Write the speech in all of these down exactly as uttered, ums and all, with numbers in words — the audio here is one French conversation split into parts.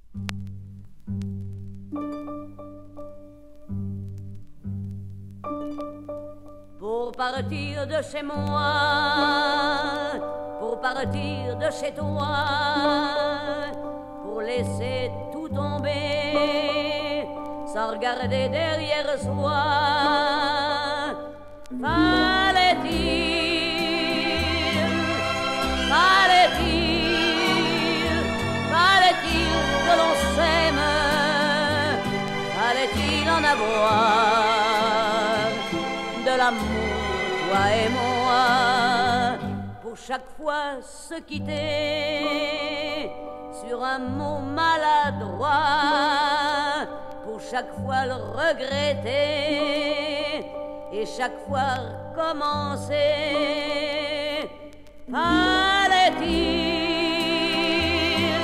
Pour partir de chez moi, pour partir de chez toi, pour laisser tout tomber sans regarder derrière soi, fallait-il, fallait-il, fallait-il que l'on s'aime, fallait-il en avoir de l'amour, toi et moi, pour chaque fois se quitter sur un mot maladroit, pour chaque fois le regretter et chaque fois recommencer. Fallait-il,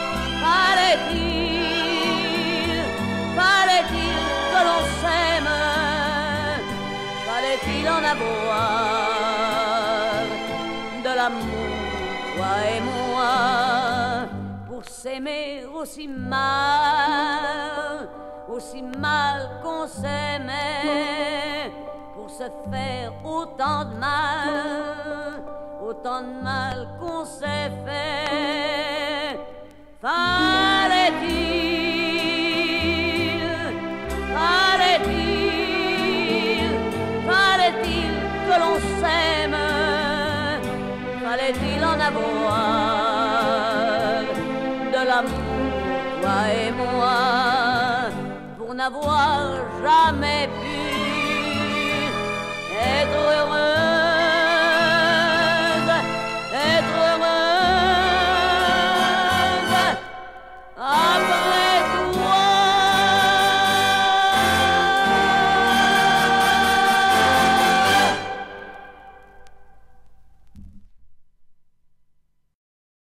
fallait-il, fallait-il que l'on s'aime, fallait-il en avoir de l'amour, toi et moi, pour s'aimer aussi mal, aussi mal qu'on s'aimait, pour se faire autant de mal, autant de mal qu'on s'est fait. Fallait-il, fallait-il, fallait-il que l'on s'aime, fallait-il en avoir de l'amour, toi et moi, pour n'avoir jamais pu être heureux